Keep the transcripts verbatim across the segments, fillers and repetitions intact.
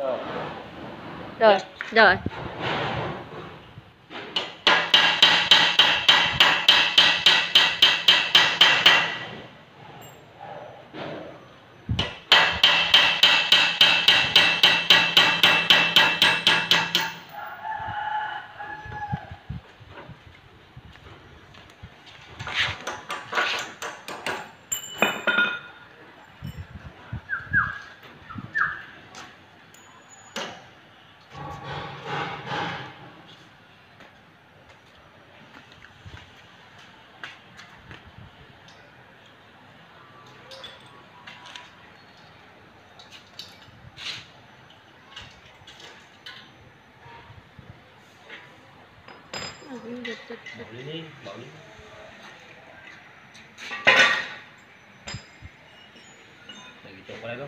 Rồi, rồi. Bỏ đi đi, bỏ đi. Để cái chỗ vào đây đâu.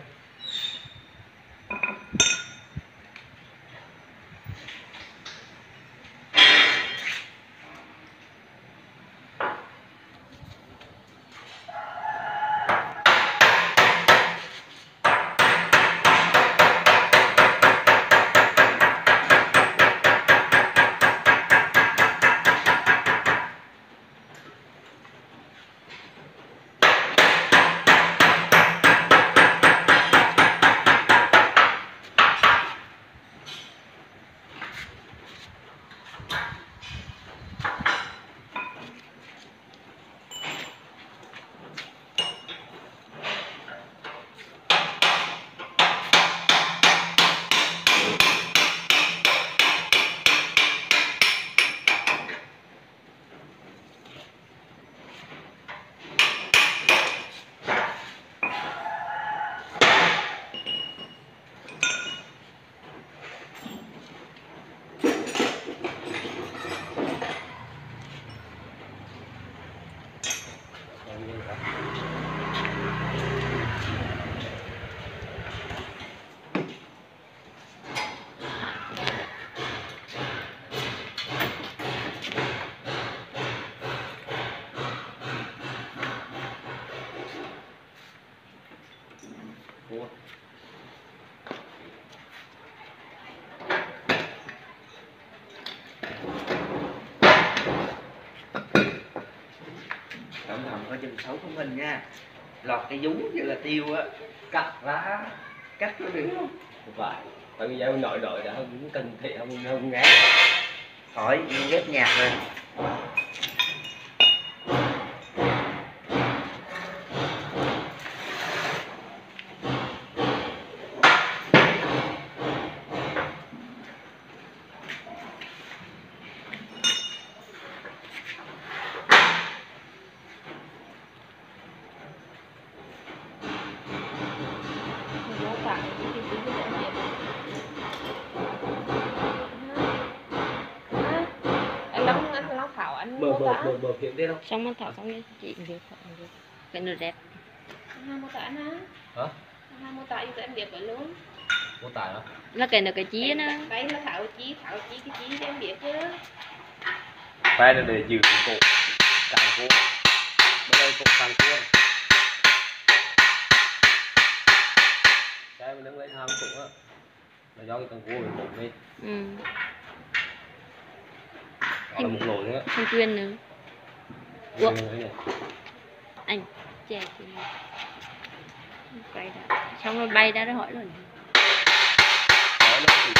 Cẩn thận có chừng xấu của mình nha, lọt cái dúng như là tiêu á, cắt lá cắt nó được không? Không phải, tại vì giờ nội đội đã không cần thị không không ngán. Khỏi ghép nhạc rồi. Bờ bờ bờ bờ phía đây đâu? Xong anh thảo xong đi chị việc cái nửa đẹp. Hai mô tả hả? Hả? Hai mô tả cho em biết vậy luôn. Mô tả đó. Là cái nửa cái chí nó. Cái nó thảo chí, thảo chí cái chí em biết chứ. Phải là để giữ cái cổ càng cua. Bây giờ cổ càng cua. Cái mình đứng lấy ham cũng á. Là do cái càng cua mình bụng đi. Ừ. Đó là một lỗ nữa. Không chuyên nữa. Ủa? Anh chè chị bay ra. Xong rồi bay ra đó hỏi rồi. Đó nó chỉ có.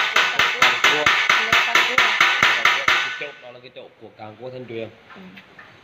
Đó là cái chỗ của càng cua Thanh Tuyền. Ừ.